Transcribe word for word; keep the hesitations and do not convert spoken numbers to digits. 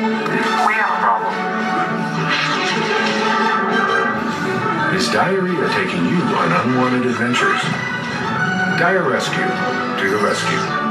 We have a problem. Is diarrhea taking you on unwanted adventures? DIARESQ, to the rescue.